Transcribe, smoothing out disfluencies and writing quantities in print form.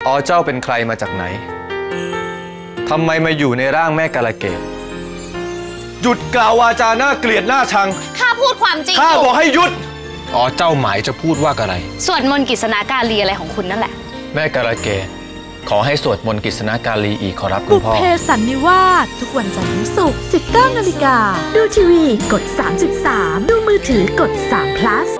อ๋อเจ้าเป็นใครมาจากไหนทำไมมาอยู่ในร่างแม่กาลเกตหยุดกล่าววาจาน่าเกลียดน่าชังข้าพูดความจริงข้าบอกให้หยุดอ๋อเจ้าหมายจะพูดว่าอะไรสวดมนต์กิษณากาลีอะไรของคุณนั่นแหละแม่กาลเกตขอให้สวดมนต์กิษณากาลีอีกขอรับคุณพ่อบุพเพสันนิวาสทุกวันจันทร์ถึงศุกร์ 19 นาฬิกาดูทีวีกด 3.3 ดูมือถือกด3 plus